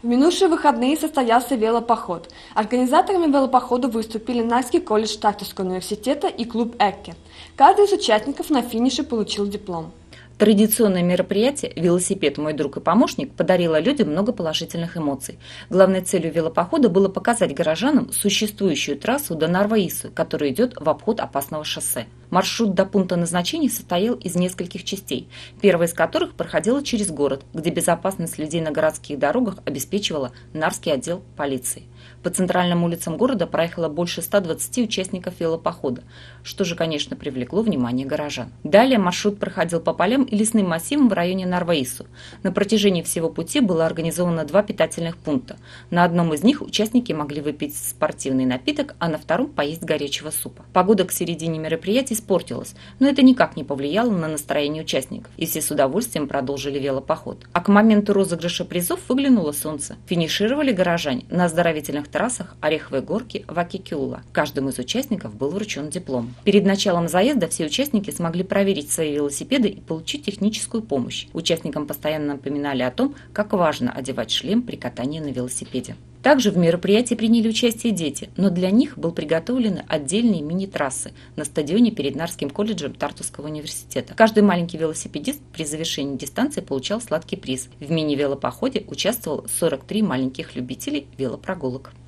В минувшие выходные состоялся велопоход. Организаторами велопохода выступили Нарский колледж Тартовского университета и клуб «Экке». Каждый из участников на финише получил диплом. Традиционное мероприятие «Велосипед. Мой друг и помощник» подарило людям много положительных эмоций. Главной целью велопохода было показать горожанам существующую трассу до Нарва-Ису, которая идет в обход опасного шоссе. Маршрут до пункта назначения состоял из нескольких частей, первая из которых проходила через город, где безопасность людей на городских дорогах обеспечивала Нарвский отдел полиции. По центральным улицам города проехало больше 120 участников велопохода, что же, конечно, привлекло внимание горожан. Далее маршрут проходил по полям и лесным массивам в районе Нарва-Ису. На протяжении всего пути было организовано 2 питательных пункта. На одном из них участники могли выпить спортивный напиток, а на втором поесть горячего супа. Погода к середине мероприятия испортилась, но это никак не повлияло на настроение участников, и все с удовольствием продолжили велопоход. А к моменту розыгрыша призов выглянуло солнце. Финишировали горожане на оздоровительных трассах Ореховой горки в Акикюла. Каждому из участников был вручен диплом. Перед началом заезда все участники смогли проверить свои велосипеды и получить техническую помощь. Участникам постоянно напоминали о том, как важно одевать шлем при катании на велосипеде. Также в мероприятии приняли участие дети, но для них был приготовлен отдельные мини-трассы на стадионе перед Нарвским колледжем Тартовского университета. Каждый маленький велосипедист при завершении дистанции получал сладкий приз. В мини-велопоходе участвовало 43 маленьких любителей велопрогулок.